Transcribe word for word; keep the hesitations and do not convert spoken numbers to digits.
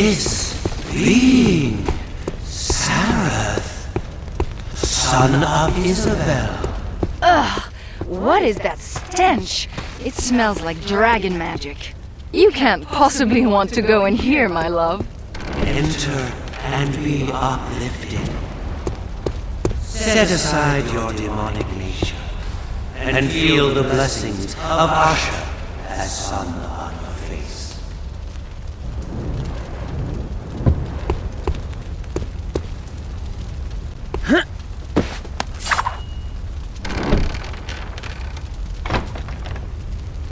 This being Sarath, son of Isabel. Ugh! What is that stench? It smells like dragon magic. You can't possibly want to go in here, my love. Enter and be uplifted. Set aside your demonic nature and feel the blessings of Asher as son of